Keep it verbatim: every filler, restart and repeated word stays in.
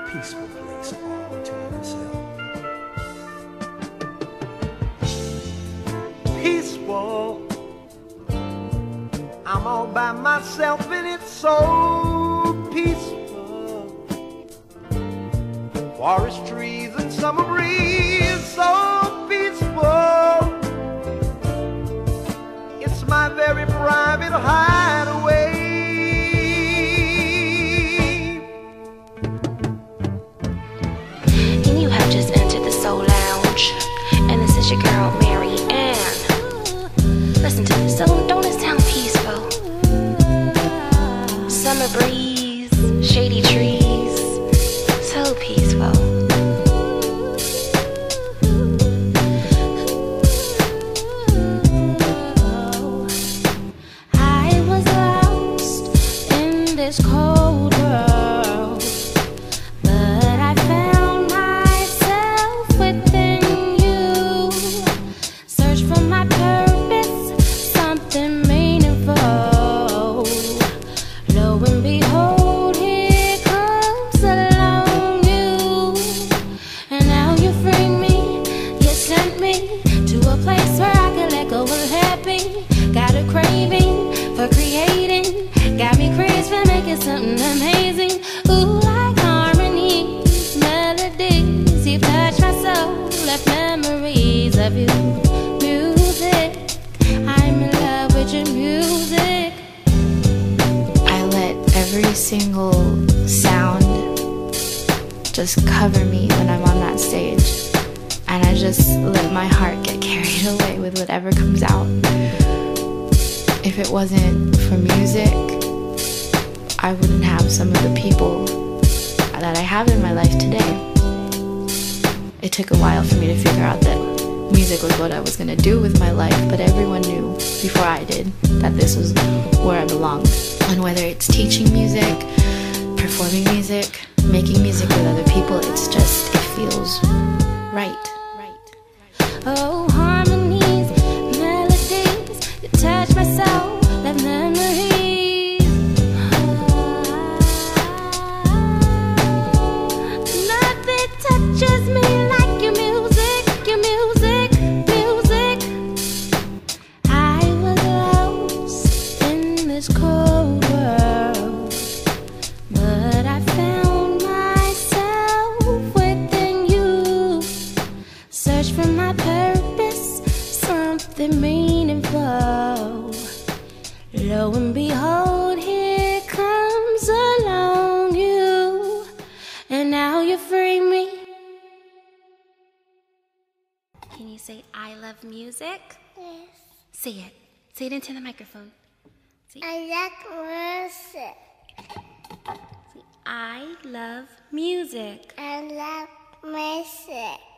peaceful place all to himself. Peaceful, I'm all by myself and it's so peaceful. Forest trees and summer breeze, so peaceful. It's my very private hideaway. And you have just entered the Soul Lounge, and this is your girl Mary Ann. Listen to this, so don't it sound peaceful? Summer breeze, shady trees, so peaceful. I was lost in this cold world, but I found myself within you. Search for my purpose, something meaningful. Lo and behold, here comes along you. And now you free me, you sent me to a place where I can let go of happy. Got a craving for creating, got me crazy for making something amazing. Ooh, like harmonies, melodies, you've touched my soul, left memories of you. Music, I'm in love with your music. I let every single sound just cover me when I'm on that stage, and I just let my heart get carried away with whatever comes out. If it wasn't for music, I wouldn't have some of the people that I have in my life today. It took a while for me to figure out that music was what I was going to do with my life, but everyone knew before I did that this was where I belonged. And whether it's teaching music, performing music, making music with other people, it's just, it feels right. Oh, harmonies, melodies, you touch my soul like memories. Nothing touches me like your music, your music, music. I was lost in this cold world, but I found myself within you. Search for my purpose, something meaningful. Lo and behold, here comes along you, and now you free me. Can you say I love music? Yes. Say it. Say it into the microphone. Say, I like music. say I love music. I love music.